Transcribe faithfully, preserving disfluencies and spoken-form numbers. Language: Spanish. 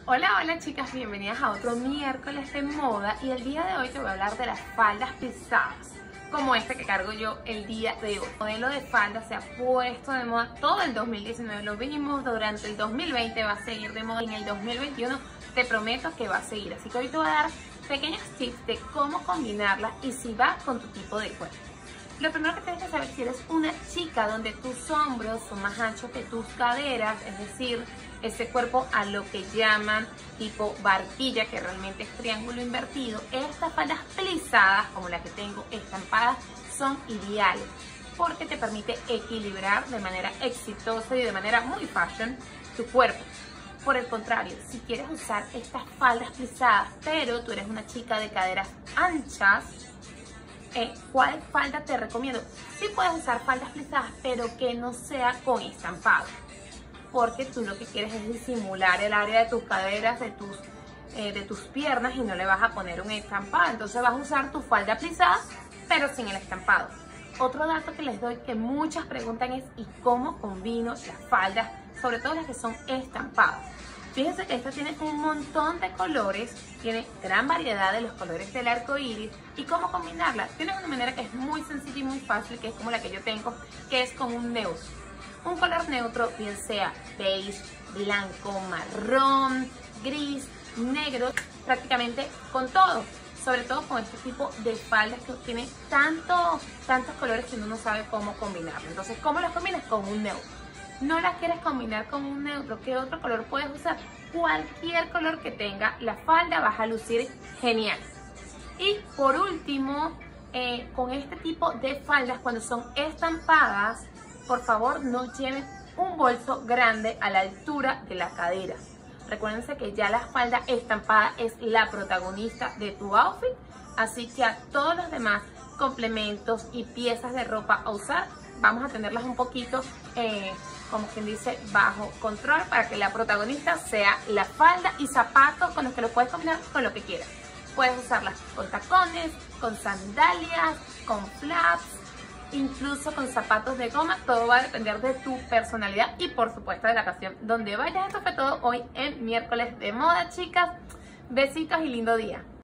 Hola, hola chicas, bienvenidas a otro miércoles de moda y el día de hoy te voy a hablar de las faldas plisadas como esta que cargo yo el día de hoy. El modelo de falda se ha puesto de moda todo el dos mil diecinueve, lo vimos durante el dos mil veinte, va a seguir de moda en el dos mil veintiuno, te prometo que va a seguir, así que hoy te voy a dar pequeños tips de cómo combinarla y si va con tu tipo de cuerpo. Lo primero que tienes que saber si eres una chica donde tus hombros son más anchos que tus caderas, es decir, ese cuerpo a lo que llaman tipo barquilla, que realmente es triángulo invertido. Estas faldas plisadas, como la que tengo estampadas, son ideales porque te permite equilibrar de manera exitosa y de manera muy fashion tu cuerpo. Por el contrario, si quieres usar estas faldas plisadas, pero tú eres una chica de caderas anchas, Eh, ¿cuál falda te recomiendo? Sí puedes usar faldas plisadas, pero que no sea con estampado, porque tú lo que quieres es disimular el área de tus caderas, de tus, eh, de tus piernas, y no le vas a poner un estampado. Entonces vas a usar tu falda plisada, pero sin el estampado. Otro dato que les doy que muchas preguntan es ¿y cómo combino las faldas? Sobre todo las que son estampadas. Fíjense que esta tiene un montón de colores, tiene gran variedad de los colores del arco iris. ¿Y cómo combinarla? Tiene una manera que es muy sencilla y muy fácil, que es como la que yo tengo, que es con un neutro. Un color neutro, bien sea beige, blanco, marrón, gris, negro, prácticamente con todo. Sobre todo con este tipo de faldas que tiene tanto, tantos colores que uno no sabe cómo combinarlo. Entonces, ¿cómo las combinas? Con un neutro. No las quieres combinar con un neutro, ¿qué otro color puedes usar? Cualquier color que tenga la falda vas a lucir genial. Y por último, eh, con este tipo de faldas, cuando son estampadas, por favor no lleven un bolso grande a la altura de la cadera. Recuérdense que ya la falda estampada es la protagonista de tu outfit, así que a todos los demás complementos y piezas de ropa a usar, vamos a tenerlas un poquito, eh, como quien dice, bajo control, para que la protagonista sea la falda y zapatos con los que lo puedes combinar con lo que quieras. Puedes usarlas con tacones, con sandalias, con flaps, incluso con zapatos de goma. Todo va a depender de tu personalidad y por supuesto de la ocasión donde vayas. Esto fue todo hoy en miércoles de moda, chicas. Besitos y lindo día.